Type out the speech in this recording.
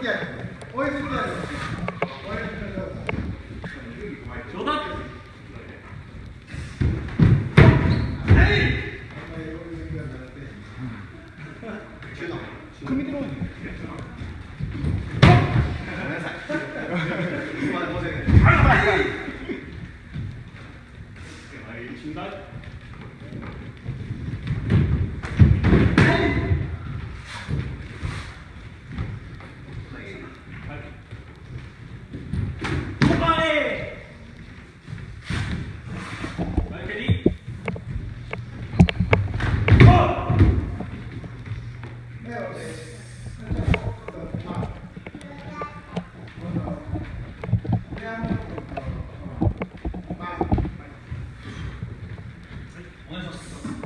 てやる。追いついてやる。 冗談。 組み手の方に。 ごめんなさい。すみません、申し訳ない。中断。お願いします。